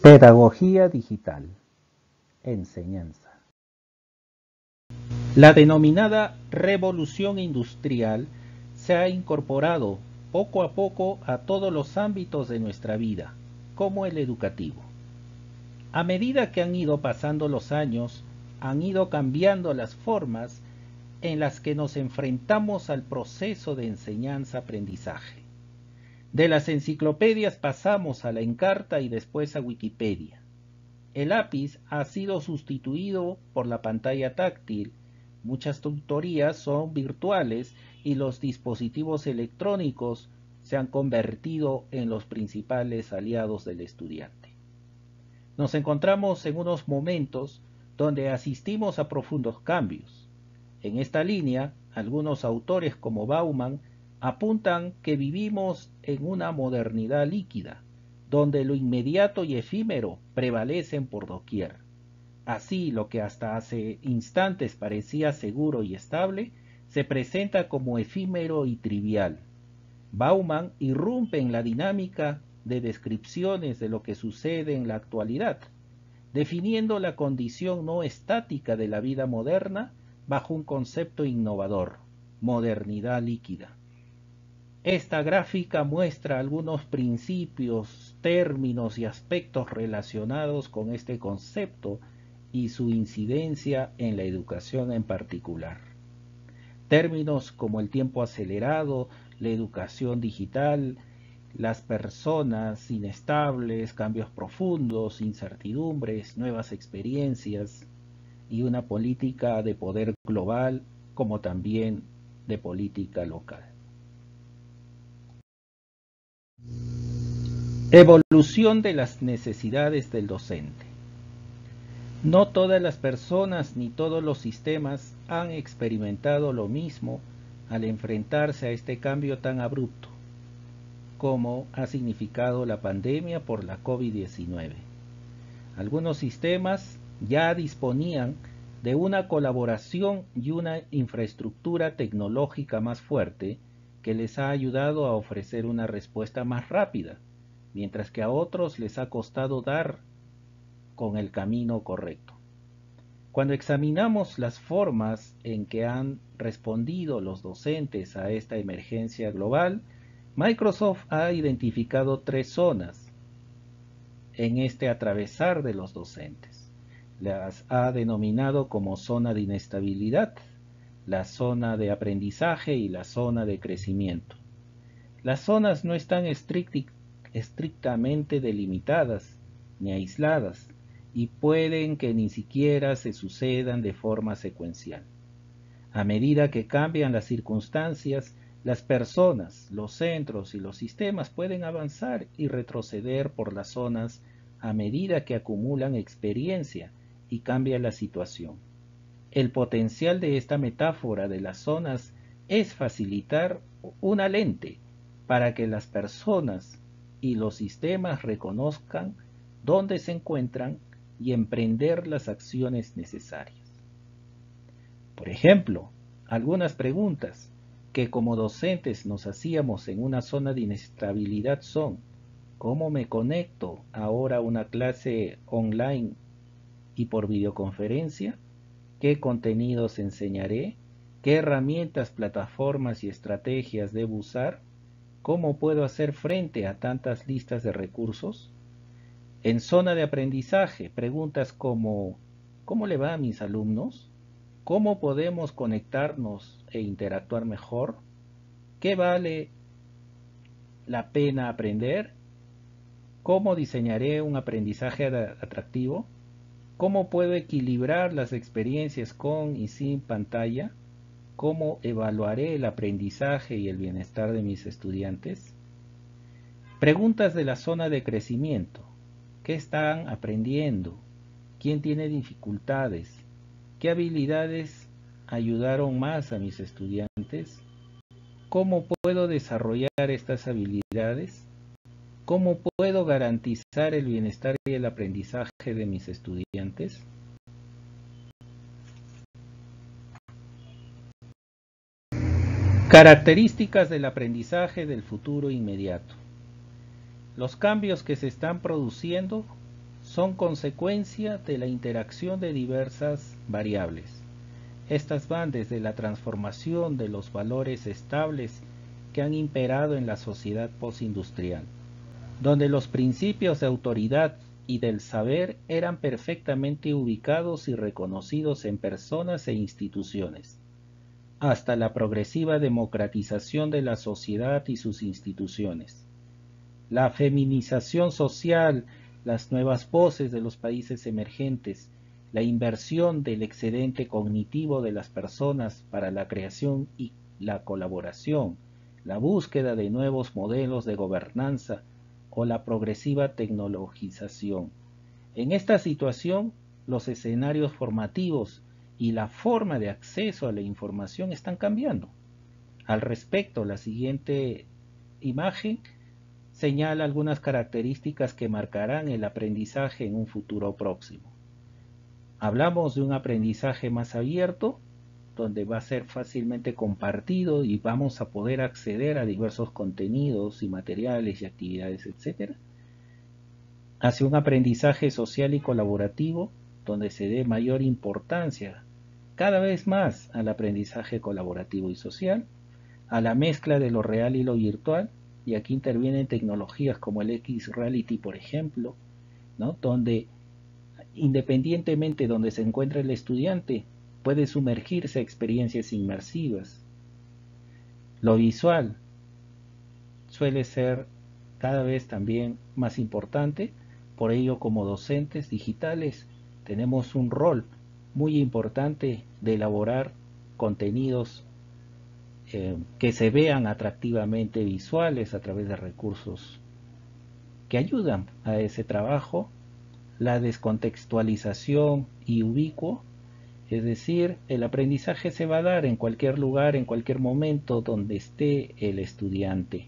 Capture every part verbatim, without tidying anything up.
Pedagogía digital. Enseñanza. La denominada revolución industrial se ha incorporado poco a poco a todos los ámbitos de nuestra vida, como el educativo. A medida que han ido pasando los años, han ido cambiando las formas en las que nos enfrentamos al proceso de enseñanza-aprendizaje. De las enciclopedias pasamos a la Encarta y después a Wikipedia. El lápiz ha sido sustituido por la pantalla táctil, muchas tutorías son virtuales y los dispositivos electrónicos se han convertido en los principales aliados del estudiante. Nos encontramos en unos momentos donde asistimos a profundos cambios. En esta línea, algunos autores como Bauman apuntan que vivimos en una modernidad líquida, donde lo inmediato y efímero prevalecen por doquier. Así, lo que hasta hace instantes parecía seguro y estable, se presenta como efímero y trivial. Bauman irrumpe en la dinámica de descripciones de lo que sucede en la actualidad, definiendo la condición no estática de la vida moderna bajo un concepto innovador: modernidad líquida. Esta gráfica muestra algunos principios, términos y aspectos relacionados con este concepto y su incidencia en la educación en particular. Términos como el tiempo acelerado, la educación digital, las personas inestables, cambios profundos, incertidumbres, nuevas experiencias y una política de poder global como también de política local. Evolución de las necesidades del docente. No todas las personas ni todos los sistemas han experimentado lo mismo al enfrentarse a este cambio tan abrupto, como ha significado la pandemia por la COVID diecinueve. Algunos sistemas ya disponían de una colaboración y una infraestructura tecnológica más fuerte que les ha ayudado a ofrecer una respuesta más rápida, mientras que a otros les ha costado dar con el camino correcto. Cuando examinamos las formas en que han respondido los docentes a esta emergencia global, Microsoft ha identificado tres zonas en este atravesar de los docentes. Las ha denominado como zona de inestabilidad, la zona de aprendizaje y la zona de crecimiento. Las zonas no están estrictamente delimitadas ni aisladas y pueden que ni siquiera se sucedan de forma secuencial. A medida que cambian las circunstancias, las personas, los centros y los sistemas pueden avanzar y retroceder por las zonas a medida que acumulan experiencia y cambia la situación. El potencial de esta metáfora de las zonas es facilitar una lente para que las personas y los sistemas reconozcan dónde se encuentran y emprender las acciones necesarias. Por ejemplo, algunas preguntas que como docentes nos hacíamos en una zona de inestabilidad son: ¿cómo me conecto ahora a una clase online y por videoconferencia? ¿Qué contenidos enseñaré? ¿Qué herramientas, plataformas y estrategias debo usar? ¿Cómo puedo hacer frente a tantas listas de recursos? En zona de aprendizaje, preguntas como: ¿cómo le va a mis alumnos? ¿Cómo podemos conectarnos e interactuar mejor? ¿Qué vale la pena aprender? ¿Cómo diseñaré un aprendizaje atractivo? ¿Cómo puedo equilibrar las experiencias con y sin pantalla? ¿Cómo evaluaré el aprendizaje y el bienestar de mis estudiantes? Preguntas de la zona de crecimiento. ¿Qué están aprendiendo? ¿Quién tiene dificultades? ¿Qué habilidades ayudaron más a mis estudiantes? ¿Cómo puedo desarrollar estas habilidades? ¿Cómo puedo garantizar el bienestar y el aprendizaje de mis estudiantes? Características del aprendizaje del futuro inmediato. Los cambios que se están produciendo son consecuencia de la interacción de diversas variables. Estas van desde la transformación de los valores estables que han imperado en la sociedad postindustrial, donde los principios de autoridad y del saber eran perfectamente ubicados y reconocidos en personas e instituciones, hasta la progresiva democratización de la sociedad y sus instituciones. La feminización social, las nuevas voces de los países emergentes, la inversión del excedente cognitivo de las personas para la creación y la colaboración, la búsqueda de nuevos modelos de gobernanza o la progresiva tecnologización. En esta situación, los escenarios formativos y la forma de acceso a la información están cambiando. Al respecto, la siguiente imagen señala algunas características que marcarán el aprendizaje en un futuro próximo. Hablamos de un aprendizaje más abierto, donde va a ser fácilmente compartido y vamos a poder acceder a diversos contenidos y materiales y actividades, etcétera. Hacia un aprendizaje social y colaborativo, donde se dé mayor importancia cada vez más al aprendizaje colaborativo y social, a la mezcla de lo real y lo virtual, y aquí intervienen tecnologías como el X-Reality, por ejemplo, ¿no? Donde independientemente donde se encuentre el estudiante, puede sumergirse a experiencias inmersivas. Lo visual suele ser cada vez también más importante, por ello como docentes digitales tenemos un rol muy importante de elaborar contenidos eh, que se vean atractivamente visuales a través de recursos que ayudan a ese trabajo. La descontextualización y ubicuo, es decir, el aprendizaje se va a dar en cualquier lugar, en cualquier momento donde esté el estudiante.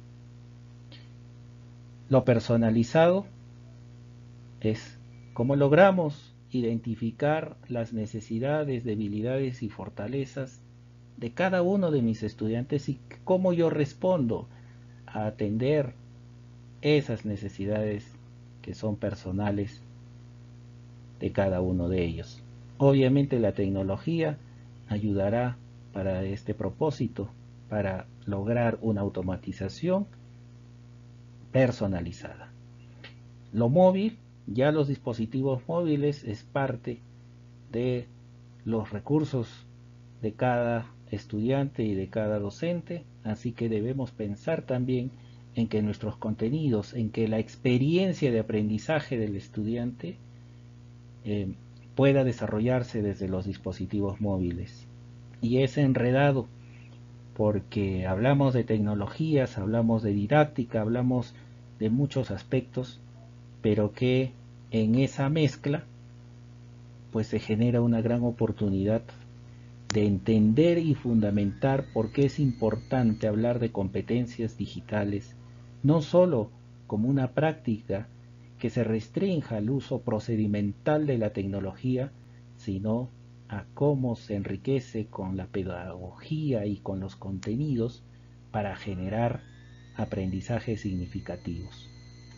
Lo personalizado es cómo logramos identificar las necesidades, debilidades y fortalezas de cada uno de mis estudiantes y cómo yo respondo a atender esas necesidades que son personales de cada uno de ellos. Obviamente la tecnología ayudará para este propósito, para lograr una automatización personalizada. Lo móvil, ya los dispositivos móviles es parte de los recursos de cada estudiante y de cada docente, así que debemos pensar también en que nuestros contenidos, en que la experiencia de aprendizaje del estudiante Eh, pueda desarrollarse desde los dispositivos móviles. Y es enredado porque hablamos de tecnologías, hablamos de didáctica, hablamos de muchos aspectos, pero que en esa mezcla pues se genera una gran oportunidad de entender y fundamentar por qué es importante hablar de competencias digitales, no solo como una práctica que se restrinja al uso procedimental de la tecnología, sino a cómo se enriquece con la pedagogía y con los contenidos para generar aprendizajes significativos.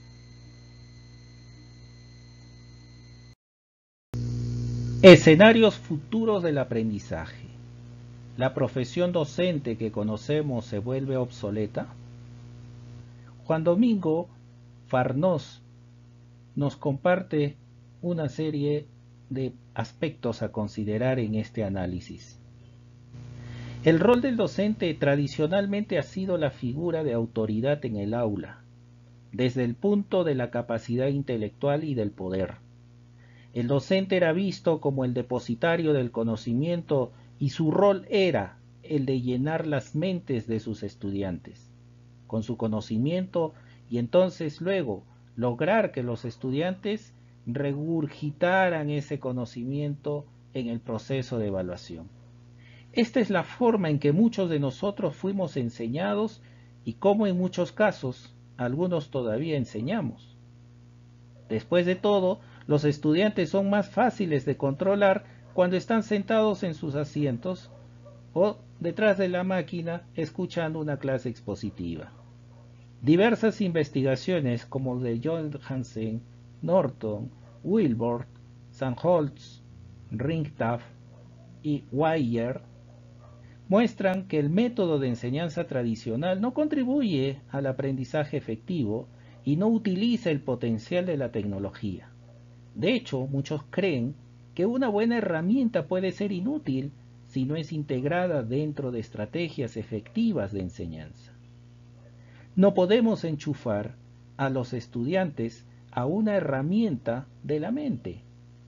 Escenarios futuros del aprendizaje. ¿La profesión docente que conocemos se vuelve obsoleta? Juan Domingo Farnós nos comparte una serie de aspectos a considerar en este análisis. El rol del docente tradicionalmente ha sido la figura de autoridad en el aula, desde el punto de la capacidad intelectual y del poder. El docente era visto como el depositario del conocimiento y su rol era el de llenar las mentes de sus estudiantes con su conocimiento y entonces luego lograr que los estudiantes regurgitaran ese conocimiento en el proceso de evaluación. Esta es la forma en que muchos de nosotros fuimos enseñados y como en muchos casos algunos todavía enseñamos. Después de todo, los estudiantes son más fáciles de controlar cuando están sentados en sus asientos o detrás de la máquina escuchando una clase expositiva. Diversas investigaciones como de Johansen, Norton, Wilbur, Sandholz, Ringtaf y Weyer muestran que el método de enseñanza tradicional no contribuye al aprendizaje efectivo y no utiliza el potencial de la tecnología. De hecho, muchos creen que una buena herramienta puede ser inútil si no es integrada dentro de estrategias efectivas de enseñanza. No podemos enchufar a los estudiantes a una herramienta de la mente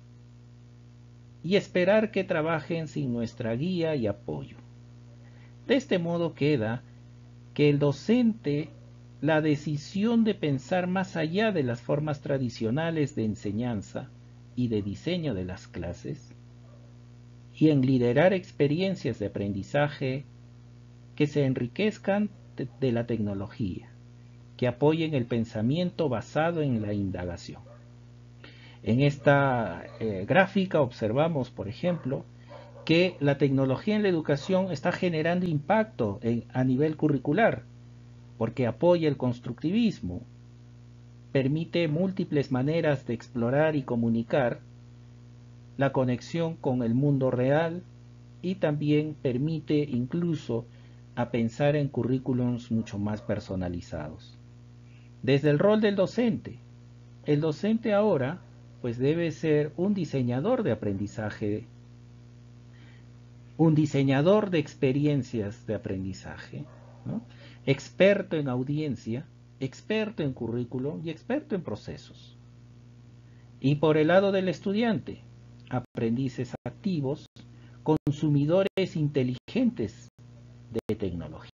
y esperar que trabajen sin nuestra guía y apoyo. De este modo queda que el docente la decisión de pensar más allá de las formas tradicionales de enseñanza y de diseño de las clases, y en liderar experiencias de aprendizaje que se enriquezcan de, de la tecnología, que apoyen el pensamiento basado en la indagación. En esta eh, gráfica observamos, por ejemplo, que la tecnología en la educación está generando impacto en, a nivel curricular, porque apoya el constructivismo, permite múltiples maneras de explorar y comunicar la conexión con el mundo real y también permite incluso a pensar en currículums mucho más personalizados. Desde el rol del docente, el docente ahora pues debe ser un diseñador de aprendizaje, un diseñador de experiencias de aprendizaje, ¿no? Experto en audiencia, experto en currículum y experto en procesos. Y por el lado del estudiante, aprendices activos, consumidores inteligentes de tecnología.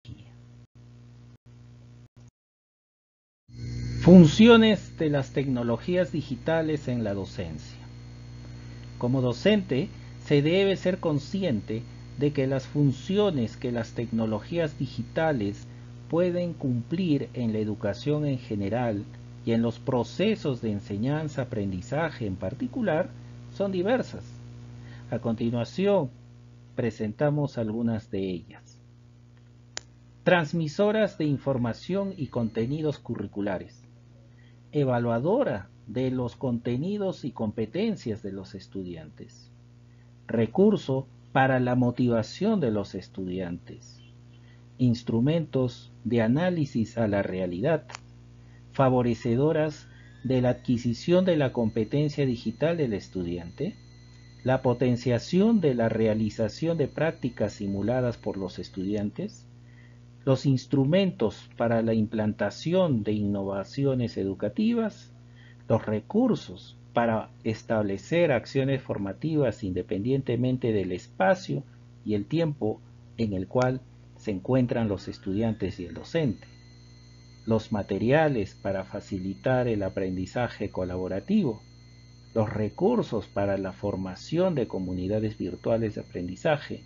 Funciones de las tecnologías digitales en la docencia. Como docente, se debe ser consciente de que las funciones que las tecnologías digitales pueden cumplir en la educación en general y en los procesos de enseñanza-aprendizaje en particular son diversas. A continuación, presentamos algunas de ellas. Transmisoras de información y contenidos curriculares. Evaluadora de los contenidos y competencias de los estudiantes. Recurso para la motivación de los estudiantes. Instrumentos de análisis a la realidad. Favorecedoras de la adquisición de la competencia digital del estudiante. La potenciación de la realización de prácticas simuladas por los estudiantes. Los instrumentos para la implantación de innovaciones educativas, los recursos para establecer acciones formativas independientemente del espacio y el tiempo en el cual se encuentran los estudiantes y el docente, los materiales para facilitar el aprendizaje colaborativo, los recursos para la formación de comunidades virtuales de aprendizaje,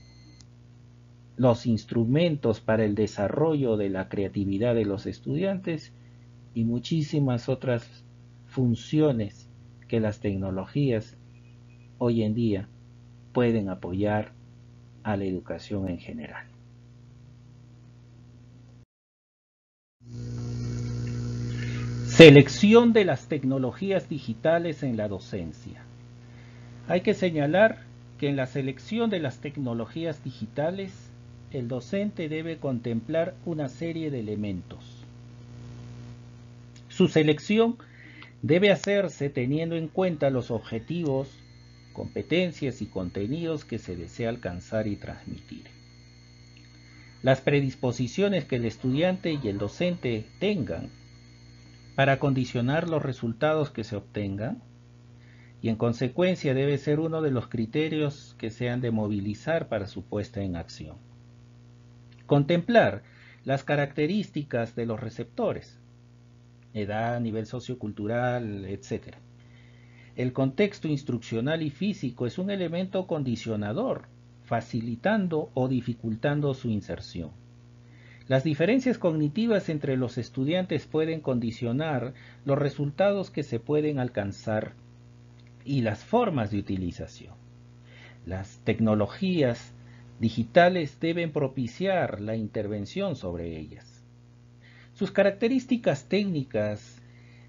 los instrumentos para el desarrollo de la creatividad de los estudiantes y muchísimas otras funciones que las tecnologías hoy en día pueden apoyar a la educación en general. Selección de las tecnologías digitales en la docencia. Hay que señalar que en la selección de las tecnologías digitales el docente debe contemplar una serie de elementos. Su selección debe hacerse teniendo en cuenta los objetivos, competencias y contenidos que se desea alcanzar y transmitir. Las predisposiciones que el estudiante y el docente tengan para condicionar los resultados que se obtengan, y en consecuencia debe ser uno de los criterios que se han de movilizar para su puesta en acción. Contemplar las características de los receptores, edad, nivel sociocultural, etcétera. El contexto instruccional y físico es un elemento condicionador, facilitando o dificultando su inserción. Las diferencias cognitivas entre los estudiantes pueden condicionar los resultados que se pueden alcanzar y las formas de utilización. Las tecnologías digitales deben propiciar la intervención sobre ellas. Sus características técnicas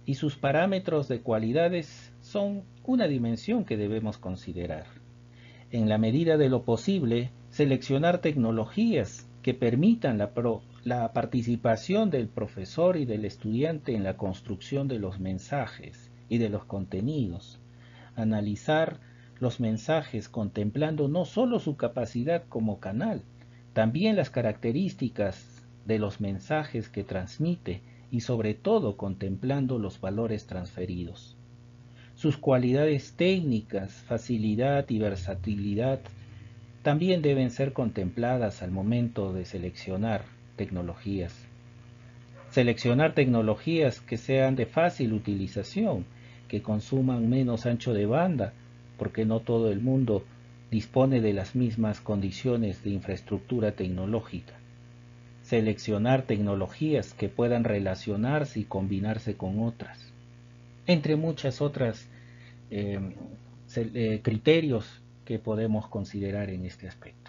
y sus parámetros de cualidades son una dimensión que debemos considerar. En la medida de lo posible, seleccionar tecnologías que permitan la, pro, la participación del profesor y del estudiante en la construcción de los mensajes y de los contenidos. Analizar los mensajes contemplando no solo su capacidad como canal, también las características de los mensajes que transmite y sobre todo contemplando los valores transferidos. Sus cualidades técnicas, facilidad y versatilidad también deben ser contempladas al momento de seleccionar tecnologías. Seleccionar tecnologías que sean de fácil utilización, que consuman menos ancho de banda, porque no todo el mundo dispone de las mismas condiciones de infraestructura tecnológica. Seleccionar tecnologías que puedan relacionarse y combinarse con otras, entre muchas otras eh, eh, criterios que podemos considerar en este aspecto.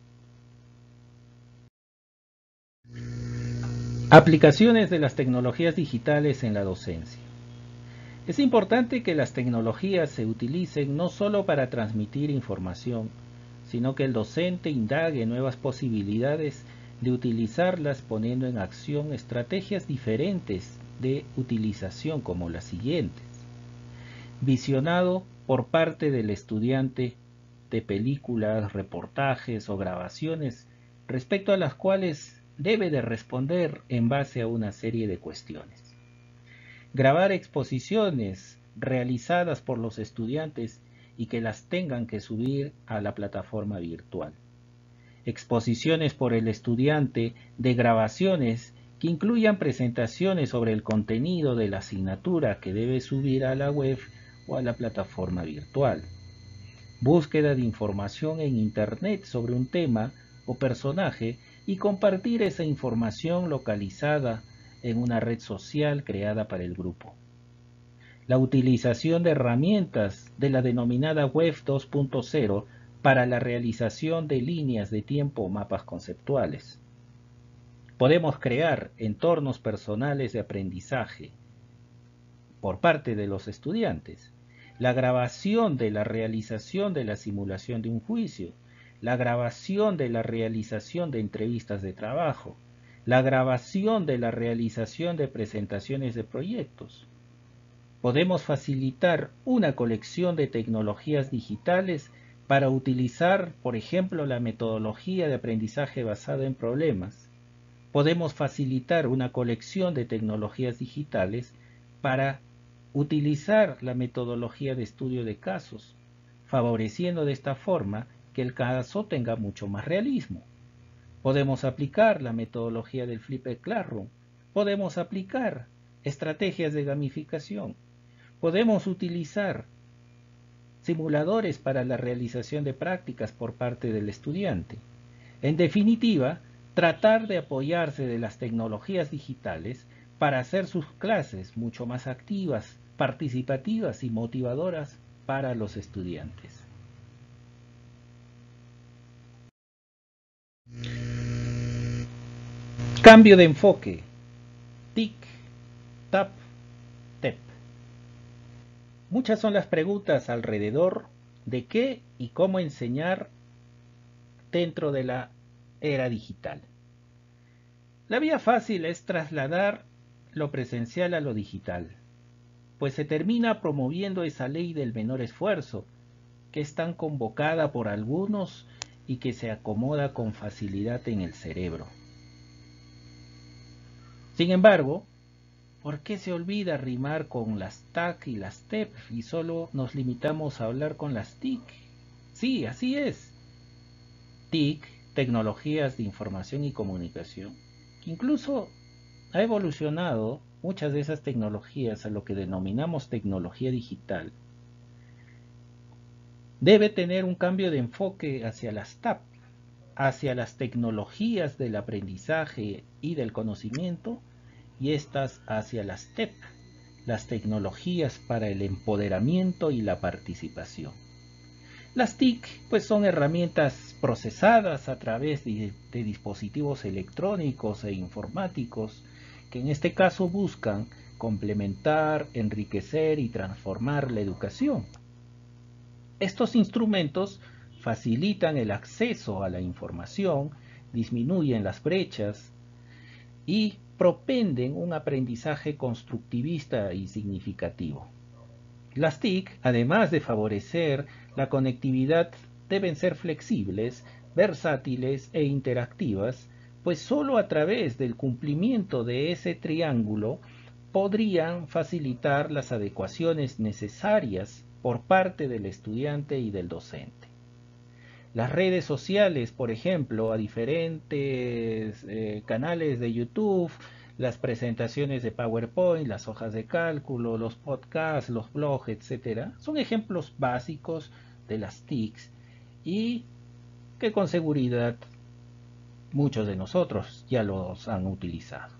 Aplicaciones de las tecnologías digitales en la docencia. Es importante que las tecnologías se utilicen no solo para transmitir información, sino que el docente indague nuevas posibilidades de utilizarlas poniendo en acción estrategias diferentes de utilización como las siguientes. Visionado por parte del estudiante de películas, reportajes o grabaciones respecto a las cuales debe de responder en base a una serie de cuestiones. Grabar exposiciones realizadas por los estudiantes y que las tengan que subir a la plataforma virtual. Exposiciones por el estudiante de grabaciones que incluyan presentaciones sobre el contenido de la asignatura que debe subir a la web o a la plataforma virtual. Búsqueda de información en Internet sobre un tema o personaje y compartir esa información localizada en una red social creada para el grupo. La utilización de herramientas de la denominada Web dos punto cero para la realización de líneas de tiempo o mapas conceptuales. Podemos crear entornos personales de aprendizaje por parte de los estudiantes, la grabación de la realización de la simulación de un juicio, la grabación de la realización de entrevistas de trabajo, la grabación de la realización de presentaciones de proyectos. Podemos facilitar una colección de tecnologías digitales para utilizar, por ejemplo, la metodología de aprendizaje basada en problemas. Podemos facilitar una colección de tecnologías digitales para utilizar la metodología de estudio de casos, favoreciendo de esta forma que el caso tenga mucho más realismo. Podemos aplicar la metodología del Flipped Classroom. Podemos aplicar estrategias de gamificación. Podemos utilizar simuladores para la realización de prácticas por parte del estudiante. En definitiva, tratar de apoyarse de las tecnologías digitales para hacer sus clases mucho más activas, participativas y motivadoras para los estudiantes. Cambio de enfoque. Tic, tap, tep. Muchas son las preguntas alrededor de qué y cómo enseñar dentro de la era digital. La vía fácil es trasladar lo presencial a lo digital, pues se termina promoviendo esa ley del menor esfuerzo, que es tan convocada por algunos y que se acomoda con facilidad en el cerebro. Sin embargo, ¿por qué se olvida rimar con las T A C y las T E P y solo nos limitamos a hablar con las T I C? Sí, así es. T I C, Tecnologías de Información y Comunicación, que incluso ha evolucionado muchas de esas tecnologías a lo que denominamos tecnología digital. Debe tener un cambio de enfoque hacia las T A P, hacia las tecnologías del aprendizaje y del conocimiento, y estas hacia las T E P, las tecnologías para el empoderamiento y la participación. Las T I C pues son herramientas procesadas a través de, de dispositivos electrónicos e informáticos que en este caso buscan complementar, enriquecer y transformar la educación. Estos instrumentos facilitan el acceso a la información, disminuyen las brechas y propenden un aprendizaje constructivista y significativo. Las T I C, además de favorecer la conectividad, deben ser flexibles, versátiles e interactivas, pues solo a través del cumplimiento de ese triángulo podrían facilitar las adecuaciones necesarias por parte del estudiante y del docente. Las redes sociales, por ejemplo, a diferentes eh, canales de YouTube, las presentaciones de PowerPoint, las hojas de cálculo, los podcasts, los blogs, etcétera, son ejemplos básicos de las T I Cs y que con seguridad muchos de nosotros ya los han utilizado.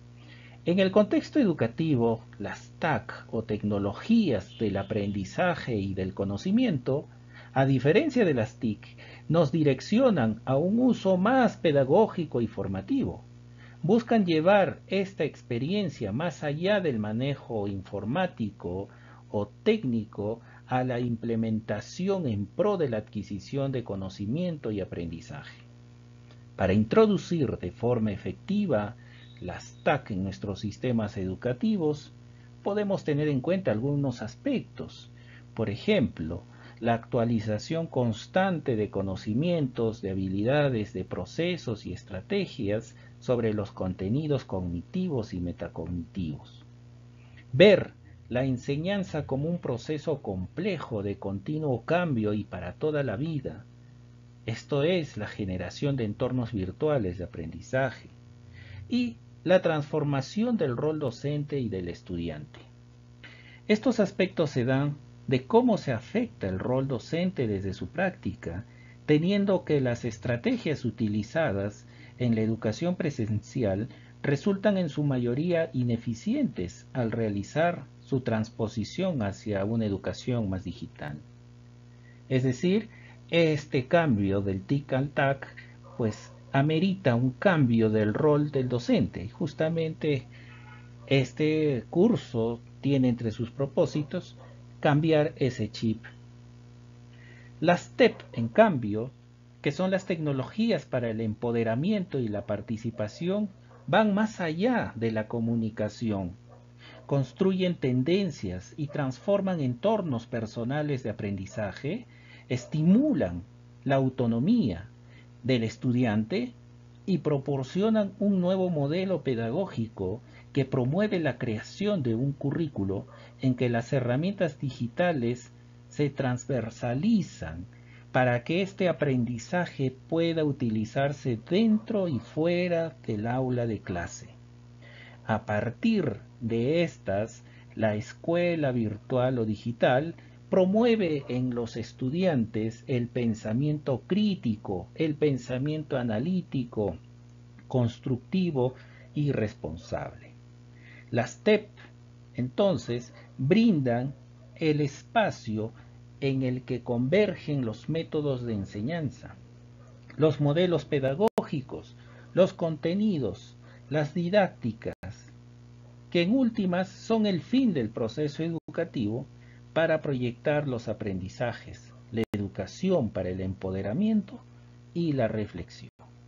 En el contexto educativo, las T A C o tecnologías del aprendizaje y del conocimiento, a diferencia de las T I C, nos direccionan a un uso más pedagógico y formativo. Buscan llevar esta experiencia más allá del manejo informático o técnico a la implementación en pro de la adquisición de conocimiento y aprendizaje. Para introducir de forma efectiva las T A C en nuestros sistemas educativos, podemos tener en cuenta algunos aspectos. Por ejemplo, la actualización constante de conocimientos, de habilidades, de procesos y estrategias sobre los contenidos cognitivos y metacognitivos. Ver la enseñanza como un proceso complejo de continuo cambio y para toda la vida. Esto es la generación de entornos virtuales de aprendizaje y la transformación del rol docente y del estudiante. Estos aspectos se dan de cómo se afecta el rol docente desde su práctica, teniendo que las estrategias utilizadas en la educación presencial resultan en su mayoría ineficientes al realizar su transposición hacia una educación más digital. Es decir, este cambio del T I C al T A C pues amerita un cambio del rol del docente. Justamente este curso tiene entre sus propósitos cambiar ese chip. Las T E P, en cambio, que son las tecnologías para el empoderamiento y la participación, van más allá de la comunicación. Construyen tendencias y transforman entornos personales de aprendizaje, estimulan la autonomía del estudiante y proporcionan un nuevo modelo pedagógico que promueve la creación de un currículo en que las herramientas digitales se transversalizan para que este aprendizaje pueda utilizarse dentro y fuera del aula de clase. A partir de estas, la escuela virtual o digital promueve en los estudiantes el pensamiento crítico, el pensamiento analítico, constructivo y responsable. Las T E P, entonces, brindan el espacio en el que convergen los métodos de enseñanza, los modelos pedagógicos, los contenidos, las didácticas, que en últimas son el fin del proceso educativo para proyectar los aprendizajes, la educación para el empoderamiento y la reflexión.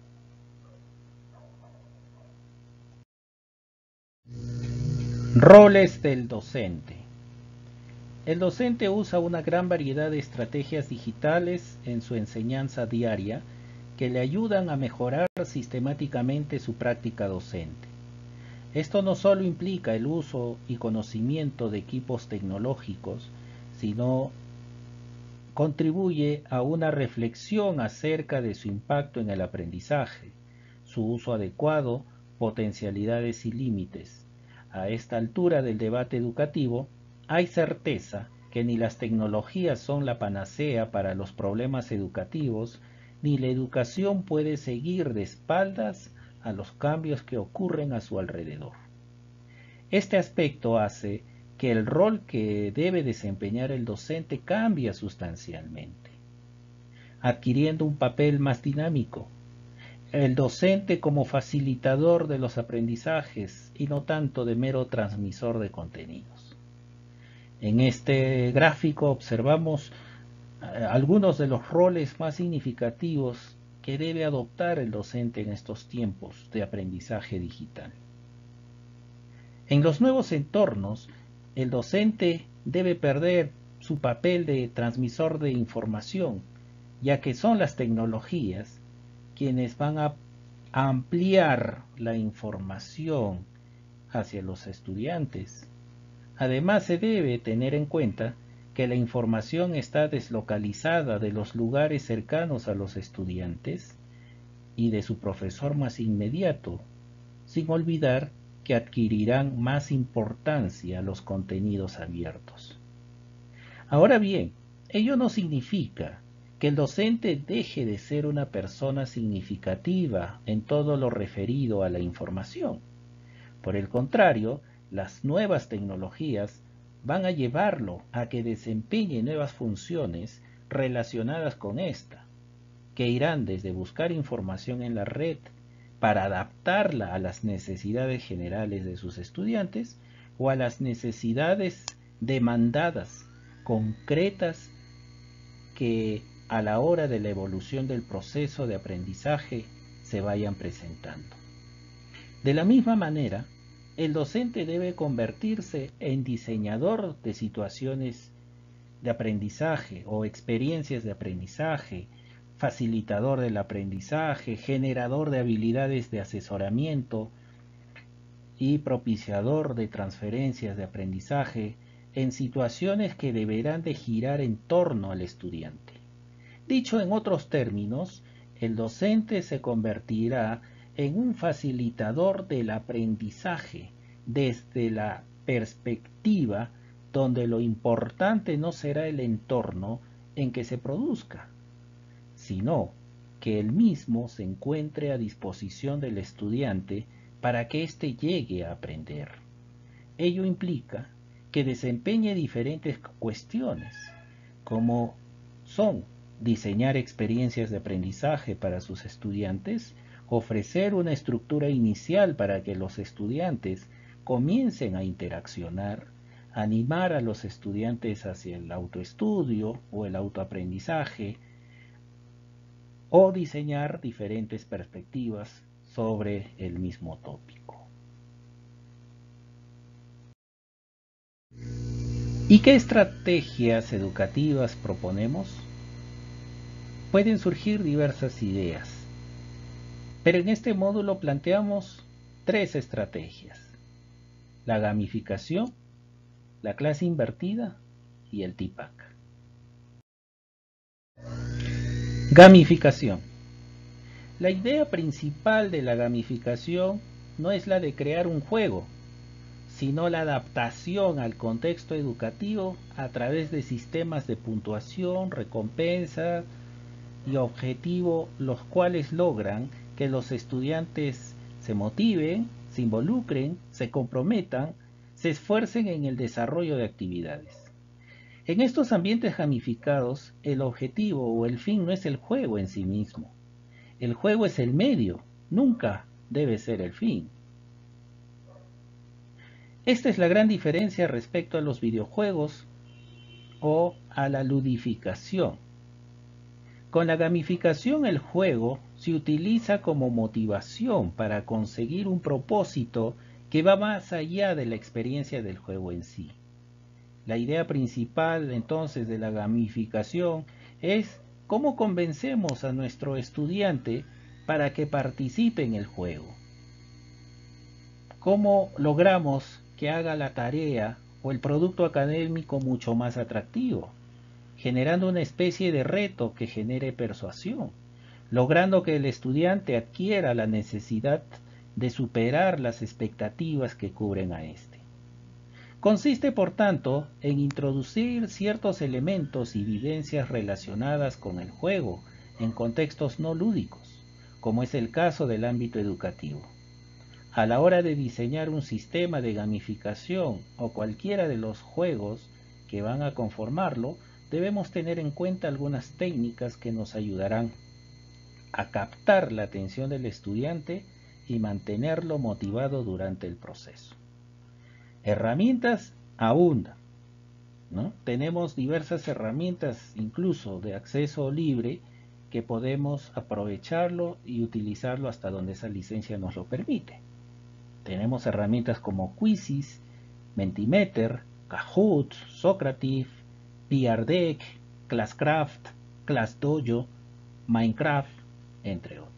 Roles del docente. El docente usa una gran variedad de estrategias digitales en su enseñanza diaria que le ayudan a mejorar sistemáticamente su práctica docente. Esto no solo implica el uso y conocimiento de equipos tecnológicos, sino contribuye a una reflexión acerca de su impacto en el aprendizaje, su uso adecuado, potencialidades y límites. A esta altura del debate educativo, hay certeza que ni las tecnologías son la panacea para los problemas educativos, ni la educación puede seguir de espaldas a los cambios que ocurren a su alrededor. Este aspecto hace que el rol que debe desempeñar el docente cambie sustancialmente, adquiriendo un papel más dinámico. el docente como facilitador de los aprendizajes y no tanto de mero transmisor de contenidos. En este gráfico observamos eh, algunos de los roles más significativos que debe adoptar el docente en estos tiempos de aprendizaje digital. En los nuevos entornos, el docente debe perder su papel de transmisor de información, ya que son las tecnologías quienes van a ampliar la información hacia los estudiantes. Además, se debe tener en cuenta que la información está deslocalizada de los lugares cercanos a los estudiantes y de su profesor más inmediato, sin olvidar que adquirirán más importancia los contenidos abiertos. Ahora bien, ello no significa que el docente deje de ser una persona significativa en todo lo referido a la información. Por el contrario, las nuevas tecnologías van a llevarlo a que desempeñe nuevas funciones relacionadas con esta, que irán desde buscar información en la red para adaptarla a las necesidades generales de sus estudiantes o a las necesidades demandadas, concretas, que a la hora de la evolución del proceso de aprendizaje se vayan presentando. De la misma manera, el docente debe convertirse en diseñador de situaciones de aprendizaje o experiencias de aprendizaje, facilitador del aprendizaje, generador de habilidades de asesoramiento y propiciador de transferencias de aprendizaje en situaciones que deberán de girar en torno al estudiante. Dicho en otros términos, el docente se convertirá en un facilitador del aprendizaje desde la perspectiva donde lo importante no será el entorno en que se produzca, sino que el mismo se encuentre a disposición del estudiante para que éste llegue a aprender. Ello implica que desempeñe diferentes cuestiones, como son diseñar experiencias de aprendizaje para sus estudiantes, ofrecer una estructura inicial para que los estudiantes comiencen a interaccionar, animar a los estudiantes hacia el autoestudio o el autoaprendizaje, o diseñar diferentes perspectivas sobre el mismo tópico. ¿Y qué estrategias educativas proponemos? Pueden surgir diversas ideas, pero en este módulo planteamos tres estrategias: la gamificación, la clase invertida y el T I P A C. Gamificación. La idea principal de la gamificación no es la de crear un juego, sino la adaptación al contexto educativo a través de sistemas de puntuación, recompensa y objetivo, los cuales logran que los estudiantes se motiven, se involucren, se comprometan, se esfuercen en el desarrollo de actividades. En estos ambientes gamificados, el objetivo o el fin no es el juego en sí mismo. El juego es el medio, nunca debe ser el fin. Esta es la gran diferencia respecto a los videojuegos o a la ludificación. Con la gamificación, el juego se utiliza como motivación para conseguir un propósito que va más allá de la experiencia del juego en sí. La idea principal entonces de la gamificación es cómo convencemos a nuestro estudiante para que participe en el juego. Cómo logramos que haga la tarea o el producto académico mucho más atractivo, generando una especie de reto que genere persuasión, logrando que el estudiante adquiera la necesidad de superar las expectativas que cubren a éste. Consiste, por tanto, en introducir ciertos elementos y vivencias relacionadas con el juego en contextos no lúdicos, como es el caso del ámbito educativo. A la hora de diseñar un sistema de gamificación o cualquiera de los juegos que van a conformarlo, debemos tener en cuenta algunas técnicas que nos ayudarán a captar la atención del estudiante y mantenerlo motivado durante el proceso. Herramientas abundan, ¿no? Tenemos diversas herramientas, incluso de acceso libre, que podemos aprovecharlo y utilizarlo hasta donde esa licencia nos lo permite. Tenemos herramientas como Quizzes, Mentimeter, Kahoot, Socrative, Peer Deck, Classcraft, ClassDojo, Minecraft, entre otros.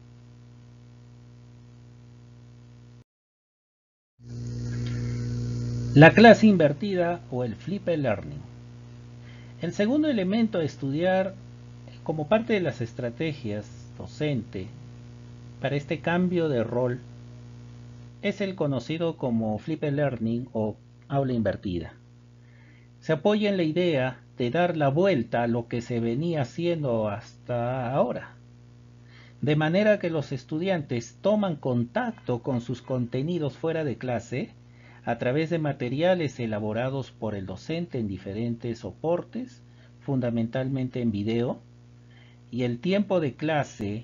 La clase invertida o el flipped learning. El segundo elemento a estudiar como parte de las estrategias docente para este cambio de rol es el conocido como flipped learning o aula invertida. Se apoya en la idea de dar la vuelta a lo que se venía haciendo hasta ahora, de manera que los estudiantes toman contacto con sus contenidos fuera de clase a través de materiales elaborados por el docente en diferentes soportes, fundamentalmente en video, y el tiempo de clase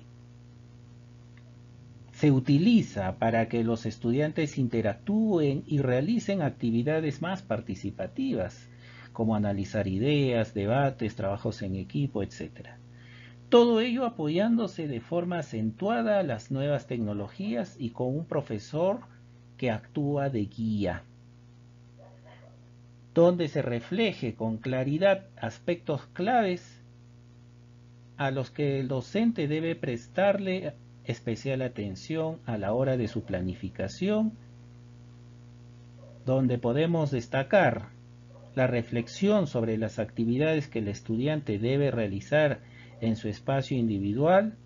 se utiliza para que los estudiantes interactúen y realicen actividades más participativas, como analizar ideas, debates, trabajos en equipo, etcétera. Todo ello apoyándose de forma acentuada a las nuevas tecnologías y con un profesor que actúa de guía, donde se refleje con claridad aspectos claves a los que el docente debe prestarle especial atención a la hora de su planificación, donde podemos destacar la reflexión sobre las actividades que el estudiante debe realizar en su espacio individual,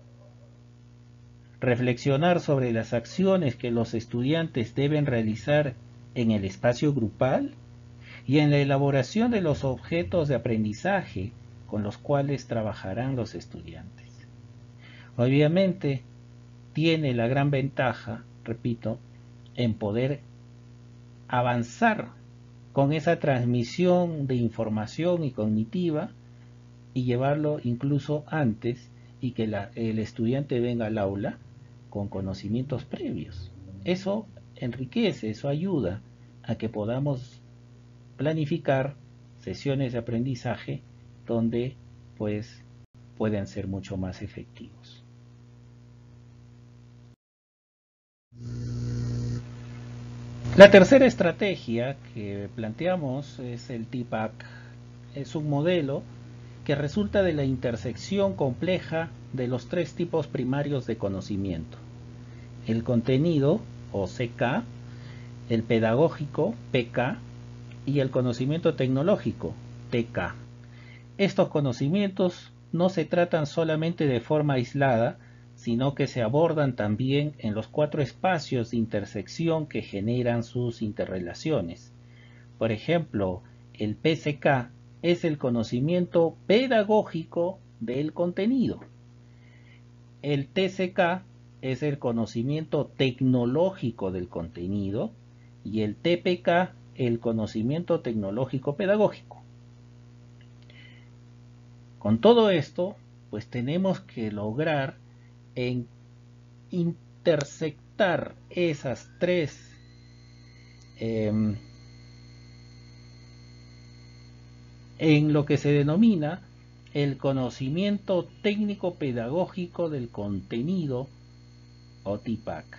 reflexionar sobre las acciones que los estudiantes deben realizar en el espacio grupal y en la elaboración de los objetos de aprendizaje con los cuales trabajarán los estudiantes. Obviamente, tiene la gran ventaja, repito, en poder avanzar con esa transmisión de información y cognitiva y llevarlo incluso antes y que la, el estudiante venga al aula con conocimientos previos. Eso enriquece, eso ayuda a que podamos planificar sesiones de aprendizaje donde pues pueden ser mucho más efectivos. La tercera estrategia que planteamos es el T PACK. Es un modelo que resulta de la intersección compleja de los tres tipos primarios de conocimiento: el contenido o C K, el pedagógico P K y el conocimiento tecnológico T K. Estos conocimientos no se tratan solamente de forma aislada, sino que se abordan también en los cuatro espacios de intersección que generan sus interrelaciones. Por ejemplo, el P C K es el conocimiento pedagógico del contenido. El T C K es el conocimiento tecnológico del contenido y el T P K el conocimiento tecnológico pedagógico. Con todo esto, pues tenemos que lograr en intersectar esas tres eh, en lo que se denomina el conocimiento técnico pedagógico del contenido o T PACK.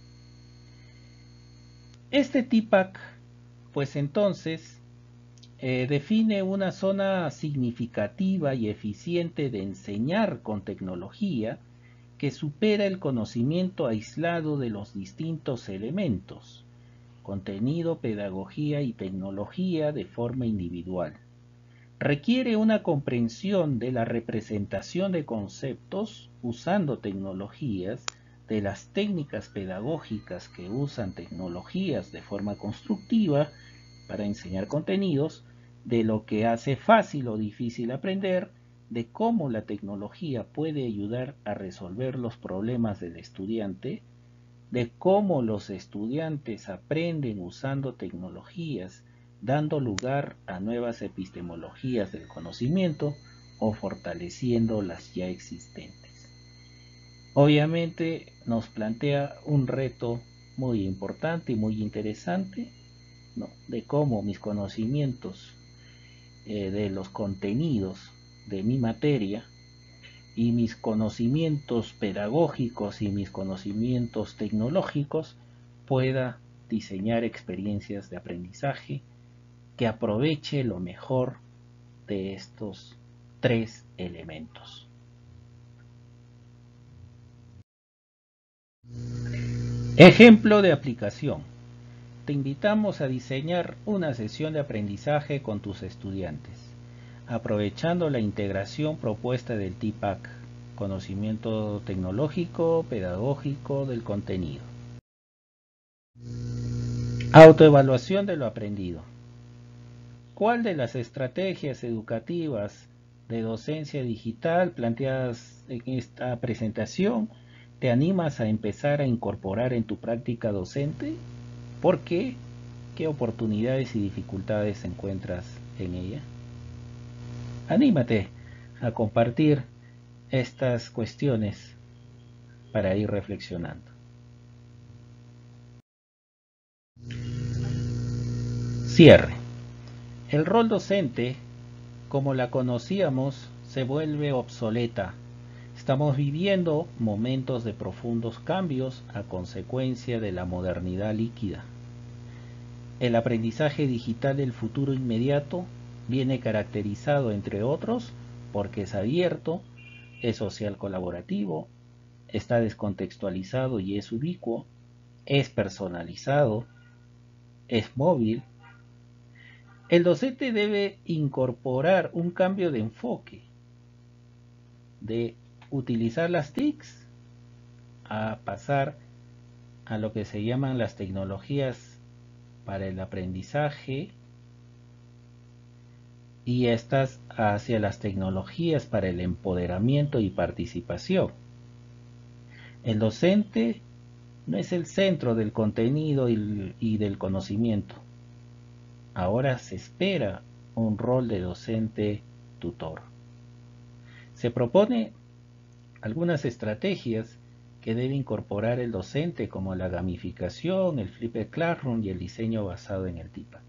Este T PACK pues entonces eh, define una zona significativa y eficiente de enseñar con tecnología que supera el conocimiento aislado de los distintos elementos, contenido, pedagogía y tecnología de forma individual. Requiere una comprensión de la representación de conceptos usando tecnologías, de las técnicas pedagógicas que usan tecnologías de forma constructiva para enseñar contenidos, de lo que hace fácil o difícil aprender, de cómo la tecnología puede ayudar a resolver los problemas del estudiante, de cómo los estudiantes aprenden usando tecnologías, dando lugar a nuevas epistemologías del conocimiento o fortaleciendo las ya existentes. Obviamente nos plantea un reto muy importante y muy interesante, ¿no?, de cómo mis conocimientos eh, de los contenidos de mi materia y mis conocimientos pedagógicos y mis conocimientos tecnológicos pueda diseñar experiencias de aprendizaje que aproveche lo mejor de estos tres elementos. Ejemplo de aplicación. Te invitamos a diseñar una sesión de aprendizaje con tus estudiantes, aprovechando la integración propuesta del T I PACK, conocimiento tecnológico, pedagógico del contenido. Autoevaluación de lo aprendido. ¿Cuál de las estrategias educativas de docencia digital planteadas en esta presentación te animas a empezar a incorporar en tu práctica docente? ¿Por qué? ¿Qué oportunidades y dificultades encuentras en ella? Anímate a compartir estas cuestiones para ir reflexionando. Cierre. El rol docente, como la conocíamos, se vuelve obsoleta. Estamos viviendo momentos de profundos cambios a consecuencia de la modernidad líquida. El aprendizaje digital del futuro inmediato viene caracterizado, entre otros, porque es abierto, es social colaborativo, está descontextualizado y es ubicuo, es personalizado, es móvil. El docente debe incorporar un cambio de enfoque, de utilizar las T I Cs a pasar a lo que se llaman las tecnologías para el aprendizaje y estas hacia las tecnologías para el empoderamiento y participación. El docente no es el centro del contenido y, y del conocimiento. Ahora se espera un rol de docente tutor. Se propone algunas estrategias que debe incorporar el docente, como la gamificación, el flipped classroom y el diseño basado en el T I PACK.